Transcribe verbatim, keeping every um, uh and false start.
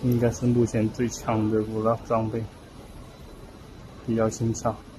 应该是目前最强的Vlog装备，比较轻巧。